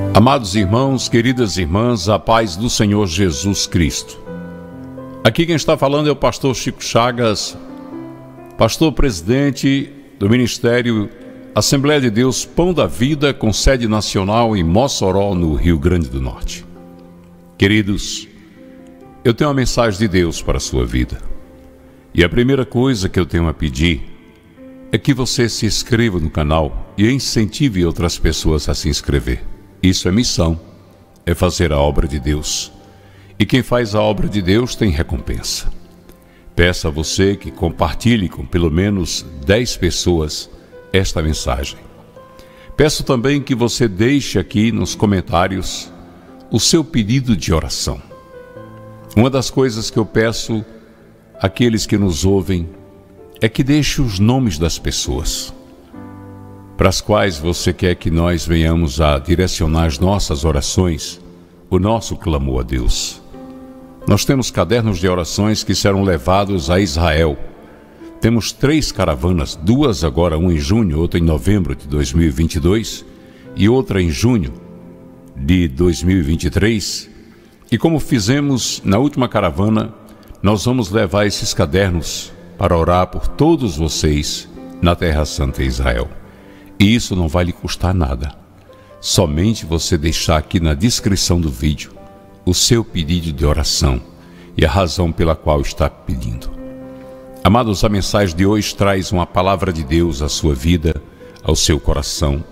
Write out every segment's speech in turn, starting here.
Amados irmãos, queridas irmãs, a paz do Senhor Jesus Cristo. Aqui quem está falando é o pastor Chico Chagas, pastor presidente do Ministério Assembleia de Deus Pão da Vida, com sede nacional em Mossoró, no Rio Grande do Norte. Queridos, eu tenho uma mensagem de Deus para a sua vida. E a primeira coisa que eu tenho a pedir é que você se inscreva no canal e incentive outras pessoas a se inscrever. Isso é missão, é fazer a obra de Deus. E quem faz a obra de Deus tem recompensa. Peço a você que compartilhe com pelo menos 10 pessoas esta mensagem. Peço também que você deixe aqui nos comentários o seu pedido de oração. Uma das coisas que eu peço àqueles que nos ouvem é que deixe os nomes das pessoas para as quais você quer que nós venhamos a direcionar as nossas orações, o nosso clamor a Deus. Nós temos cadernos de orações que serão levados a Israel. Temos 3 caravanas, 2 agora, uma em junho, outra em novembro de 2022 e outra em junho de 2023. E como fizemos na última caravana, nós vamos levar esses cadernos para orar por todos vocês na Terra Santa Israel. E isso não vai lhe custar nada. Somente você deixar aqui na descrição do vídeo o seu pedido de oração e a razão pela qual está pedindo. Amados, a mensagem de hoje traz uma palavra de Deus à sua vida, ao seu coração.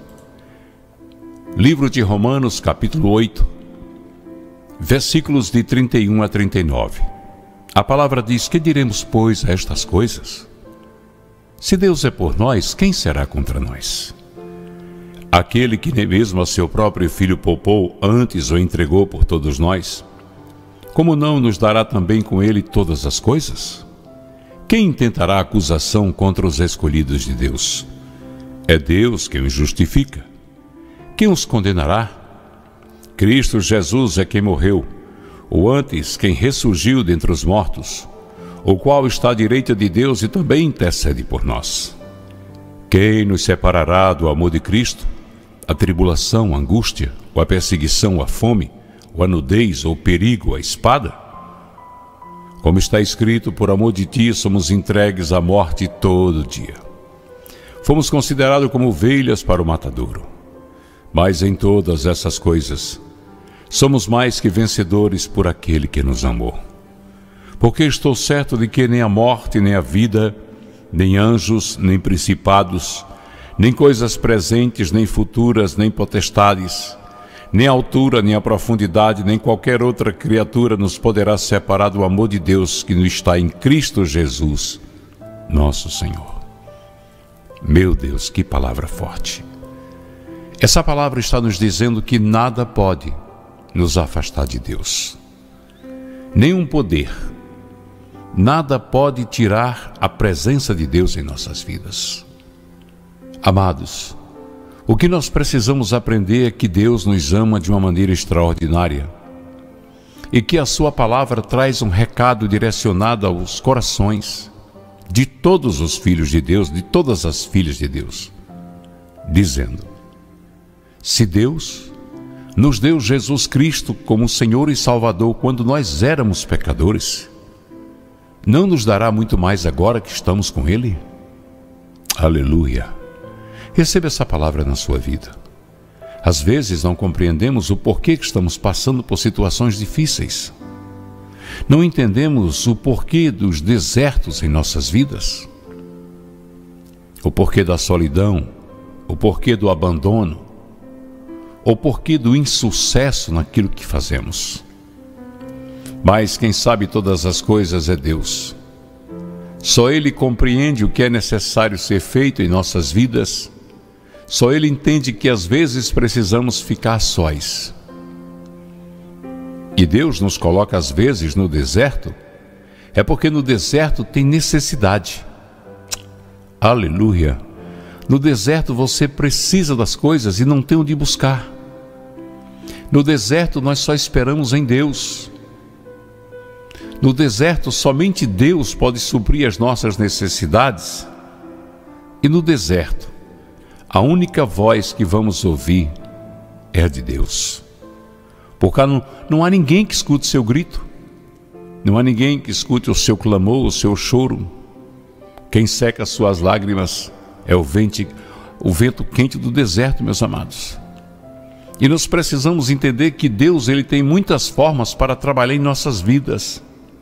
Livro de Romanos, capítulo 8, versículos de 31 a 39. A palavra diz: que diremos, pois, a estas coisas? Se Deus é por nós, quem será contra nós? Aquele que nem mesmo a seu próprio Filho poupou, antes o entregou por todos nós, como não nos dará também com ele todas as coisas? Quem intentará acusação contra os escolhidos de Deus? É Deus quem os justifica. Quem os condenará? Cristo Jesus é quem morreu, ou antes quem ressurgiu dentre os mortos, o qual está à direita de Deus e também intercede por nós. Quem nos separará do amor de Cristo? A tribulação, a angústia, ou a perseguição, a fome, ou a nudez, ou o perigo, a espada? Como está escrito, por amor de ti somos entregues à morte todo dia. Fomos considerados como ovelhas para o matadouro. Mas em todas essas coisas, somos mais que vencedores por aquele que nos amou. Porque estou certo de que nem a morte, nem a vida, nem anjos, nem principados, nem coisas presentes, nem futuras, nem potestades, nem a altura, nem a profundidade, nem qualquer outra criatura nos poderá separar do amor de Deus que nos está em Cristo Jesus, nosso Senhor. Meu Deus, que palavra forte! Essa palavra está nos dizendo que nada pode nos afastar de Deus. Nenhum poder, nada pode tirar a presença de Deus em nossas vidas. Amados, o que nós precisamos aprender é que Deus nos ama de uma maneira extraordinária e que a sua palavra traz um recado direcionado aos corações de todos os filhos de Deus, de todas as filhas de Deus, dizendo: se Deus nos deu Jesus Cristo como Senhor e Salvador quando nós éramos pecadores, não nos dará muito mais agora que estamos com Ele? Aleluia! Receba essa palavra na sua vida. Às vezes não compreendemos o porquê que estamos passando por situações difíceis. Não entendemos o porquê dos desertos em nossas vidas, o porquê da solidão, o porquê do abandono, o porquê do insucesso naquilo que fazemos. Mas quem sabe todas as coisas é Deus. Só Ele compreende o que é necessário ser feito em nossas vidas. Só Ele entende que às vezes precisamos ficar sós. E Deus nos coloca às vezes no deserto, é porque no deserto tem necessidade. Aleluia! No deserto você precisa das coisas e não tem onde buscar. No deserto nós só esperamos em Deus. No deserto somente Deus pode suprir as nossas necessidades. E no deserto, a única voz que vamos ouvir é a de Deus. Por cá não há ninguém que escute seu grito, não há ninguém que escute o seu clamor, o seu choro. Quem seca as suas lágrimas é o vento quente do deserto, meus amados. E nós precisamos entender que Deus, Ele tem muitas formas para trabalhar em nossas vidas.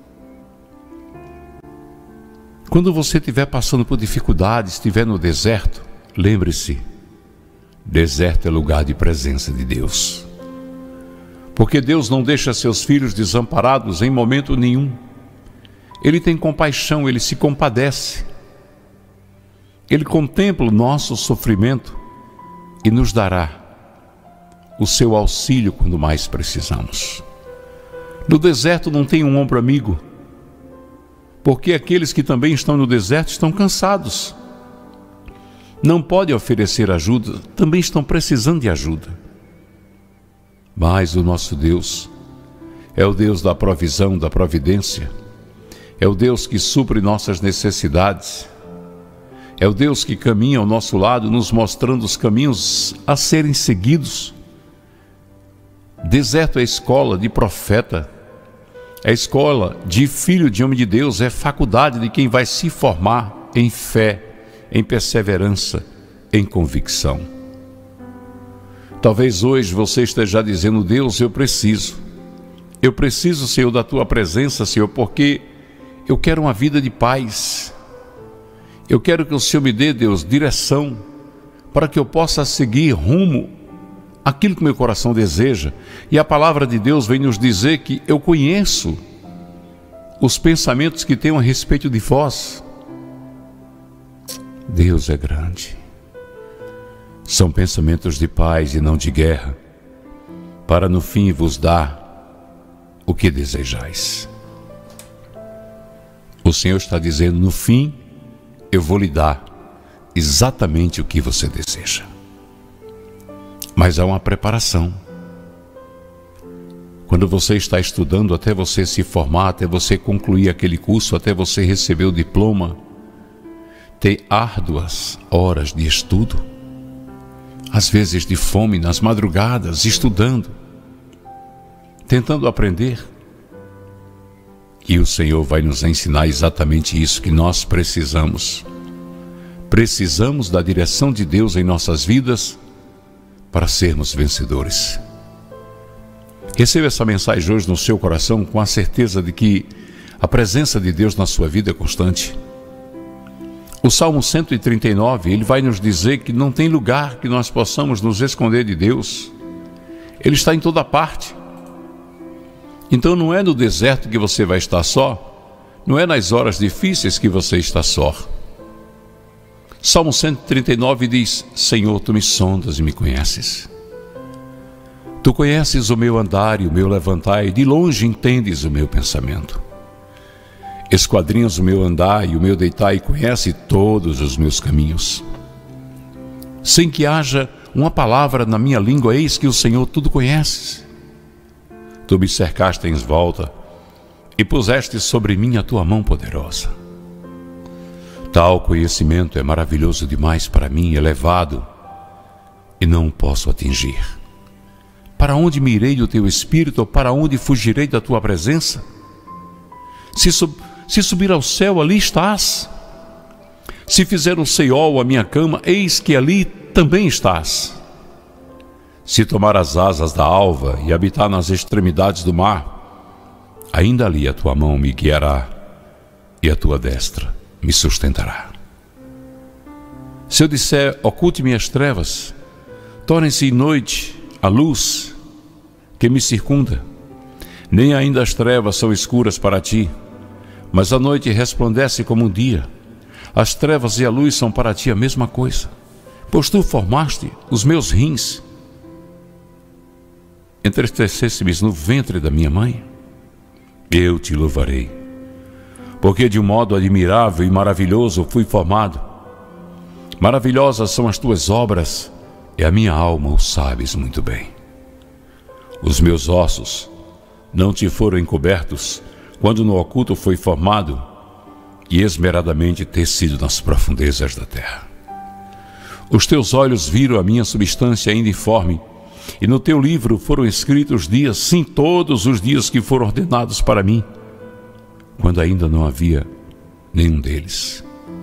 Quando você estiver passando por dificuldades, estiver no deserto, lembre-se, deserto é lugar de presença de Deus. Porque Deus não deixa seus filhos desamparados em momento nenhum. Ele tem compaixão, Ele se compadece. Ele contempla o nosso sofrimento e nos dará o seu auxílio quando mais precisamos. No deserto não tem um ombro amigo, porque aqueles que também estão no deserto estão cansados. Não podem oferecer ajuda, também estão precisando de ajuda. Mas o nosso Deus é o Deus da provisão, da providência. É o Deus que supre nossas necessidades. É o Deus que caminha ao nosso lado, nos mostrando os caminhos a serem seguidos. Deserto é escola de profeta, é escola de filho de homem de Deus, é faculdade de quem vai se formar em fé, em perseverança, em convicção. Talvez hoje você esteja dizendo: Deus, eu preciso, Senhor, da Tua presença, Senhor, porque eu quero uma vida de paz. Eu quero que o Senhor me dê, Deus, direção, para que eu possa seguir rumo aquilo que meu coração deseja. E a palavra de Deus vem nos dizer que eu conheço os pensamentos que tenho a respeito de vós. Deus é grande. São pensamentos de paz e não de guerra, para no fim vos dar o que desejais. O Senhor está dizendo: no fim eu vou lhe dar exatamente o que você deseja. Mas há uma preparação. Quando você está estudando, até você se formar, até você concluir aquele curso, até você receber o diploma, tem árduas horas de estudo, às vezes de fome, nas madrugadas, estudando, tentando aprender. E o Senhor vai nos ensinar exatamente isso que nós precisamos. Precisamos da direção de Deus em nossas vidas para sermos vencedores. Receba essa mensagem hoje no seu coração com a certeza de que a presença de Deus na sua vida é constante. O Salmo 139, ele vai nos dizer que não tem lugar que nós possamos nos esconder de Deus. Ele está em toda parte. Então não é no deserto que você vai estar só, não é nas horas difíceis que você está só. Salmo 139 diz: Senhor, Tu me sondas e me conheces. Tu conheces o meu andar e o meu levantar, e de longe entendes o meu pensamento. Esquadrinhas o meu andar e o meu deitar, e conhece todos os meus caminhos. Sem que haja uma palavra na minha língua, eis que o Senhor tudo conheces. Tu me cercaste em volta e puseste sobre mim a Tua mão poderosa. Tal conhecimento é maravilhoso demais para mim, elevado, e não o posso atingir. Para onde me irei do Teu Espírito, ou para onde fugirei da Tua presença? Se subir ao céu, ali estás. Se fizer o Seol a minha cama, eis que ali também estás. Se tomar as asas da alva e habitar nas extremidades do mar, ainda ali a Tua mão me guiará e a Tua destra me sustentará. Se eu disser: oculte-me as trevas, tornem-se noite a luz que me circunda. Nem ainda as trevas são escuras para Ti, mas a noite resplandece como um dia. As trevas e a luz são para Ti a mesma coisa, pois Tu formaste os meus rins. Entristeceste-me no ventre da minha mãe. Eu Te louvarei, porque de um modo admirável e maravilhoso fui formado. Maravilhosas são as Tuas obras, e a minha alma o sabes muito bem. Os meus ossos não Te foram encobertos, quando no oculto foi formado, e esmeradamente tecido nas profundezas da terra. Os Teus olhos viram a minha substância ainda informe, e no teu livro foram escritos os dias, sim, todos os dias que foram ordenados para mim, quando ainda não havia nenhum deles.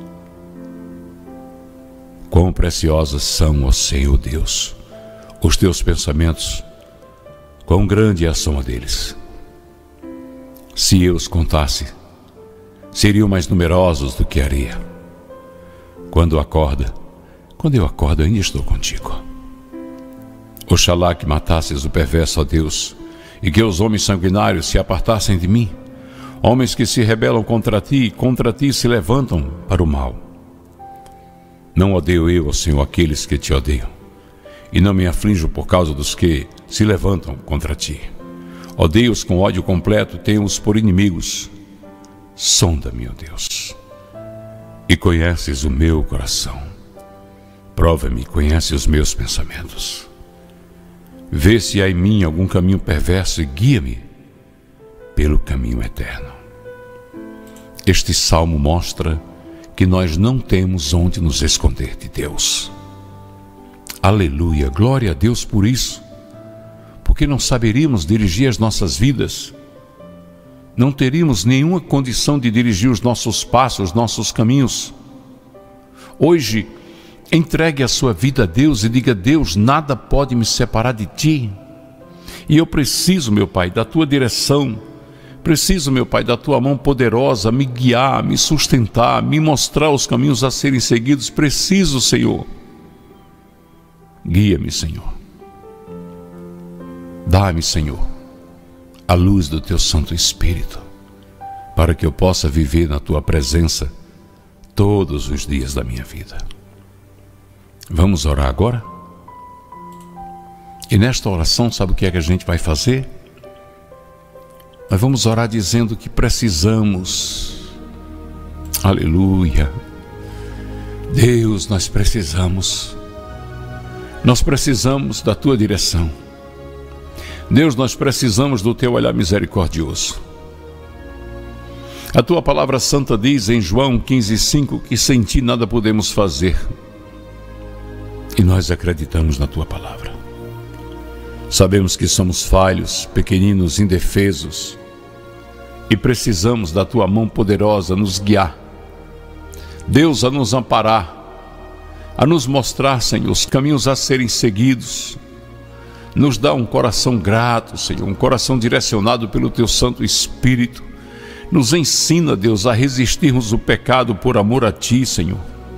Quão preciosos são, ó Senhor Deus, os teus pensamentos, quão grande é a soma deles. Se eu os contasse, seriam mais numerosos do que a areia. Quando eu acordo, ainda estou contigo. Oxalá que matasses o perverso, ó Deus, e que os homens sanguinários se apartassem de mim, homens que se rebelam contra ti se levantam para o mal. Não odeio eu, ó Senhor, aqueles que te odeiam, e não me aflijo por causa dos que se levantam contra ti. Odeio-os com ódio completo, tenho-os por inimigos. Sonda-me, ó Deus, e conheces o meu coração. Prova-me, conhece os meus pensamentos. Vê se há em mim algum caminho perverso e guia-me pelo caminho eterno. Este salmo mostra que nós não temos onde nos esconder de Deus. Aleluia, glória a Deus por isso, porque não saberíamos dirigir as nossas vidas, não teríamos nenhuma condição de dirigir os nossos passos, os nossos caminhos. Hoje, entregue a sua vida a Deus e diga: Deus, nada pode me separar de ti, e eu preciso, meu Pai, da tua direção. Preciso, meu Pai, da tua mão poderosa, me guiar, me sustentar, me mostrar os caminhos a serem seguidos. Preciso, Senhor. Guia-me, Senhor. Dá-me, Senhor, a luz do teu Santo Espírito, para que eu possa viver na tua presença todos os dias da minha vida. Vamos orar agora? E nesta oração, sabe o que é que a gente vai fazer? Nós vamos orar dizendo que precisamos. Aleluia. Deus, nós precisamos da tua direção. Deus, nós precisamos do teu olhar misericordioso. A tua palavra santa diz em João 15:5 que sem ti nada podemos fazer. E nós acreditamos na tua palavra. Sabemos que somos falhos, pequeninos, indefesos, e precisamos da tua mão poderosa a nos guiar. Deus, a nos amparar, a nos mostrar, Senhor, os caminhos a serem seguidos. Nos dá um coração grato, Senhor, um coração direcionado pelo teu Santo Espírito. Nos ensina, Deus, a resistirmos o pecado por amor a ti, Senhor.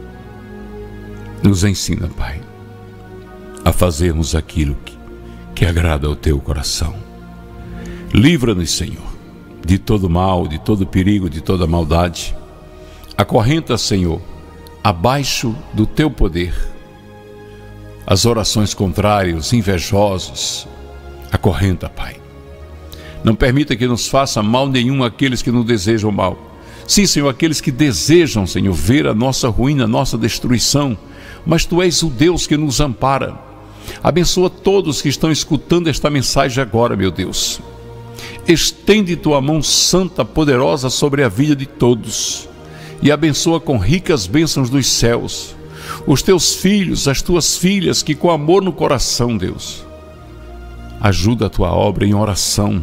Nos ensina, Pai, a fazermos aquilo que agrada ao teu coração. Livra-nos, Senhor, de todo mal, de todo perigo, de toda maldade. Acorrenta, Senhor, abaixo do teu poder as orações contrárias, invejosos. Acorrenta, Pai. Não permita que nos faça mal nenhum aqueles que nos desejam mal. Sim, Senhor, aqueles que desejam, Senhor, ver a nossa ruína, a nossa destruição. Mas Tu és o Deus que nos ampara. Abençoa todos que estão escutando esta mensagem agora, meu Deus. Estende Tua mão santa, poderosa sobre a vida de todos. E abençoa com ricas bênçãos dos céus os Teus filhos, as Tuas filhas, que com amor no coração, Deus, ajuda a Tua obra em oração,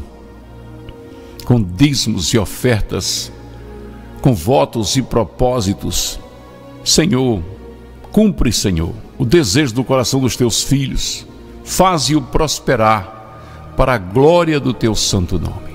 com dízimos e ofertas, com votos e propósitos. Senhor, cumpre, Senhor, o desejo do coração dos Teus filhos. Faze-o prosperar para a glória do Teu santo nome.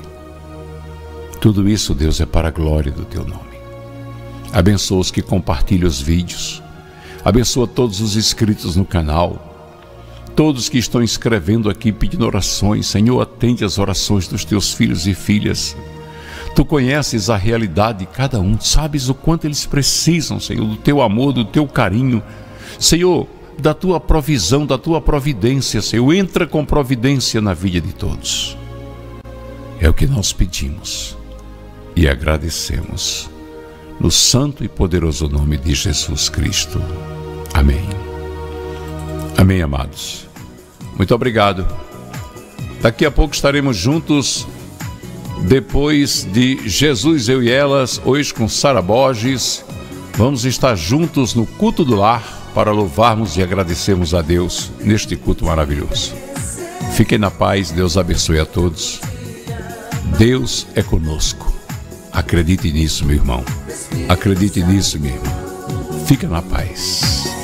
Tudo isso, Deus, é para a glória do Teu nome. Abençoa os que compartilham os vídeos. Abençoa todos os inscritos no canal. Todos que estão escrevendo aqui pedindo orações. Senhor, atende as orações dos Teus filhos e filhas. Tu conheces a realidade de cada um. Sabes o quanto eles precisam, Senhor, do Teu amor, do Teu carinho. Senhor, da Tua provisão, da Tua providência, Senhor. Entra com providência na vida de todos. É o que nós pedimos e agradecemos. No santo e poderoso nome de Jesus Cristo. Amém. Amém, amados. Muito obrigado. Daqui a pouco estaremos juntos, depois de Jesus, Eu e Elas, hoje com Sara Borges. Vamos estar juntos no culto do lar para louvarmos e agradecermos a Deus neste culto maravilhoso. Fiquem na paz, Deus abençoe a todos. Deus é conosco. Acredite nisso, meu irmão. Acredite nisso, minha irmã. Fica na paz.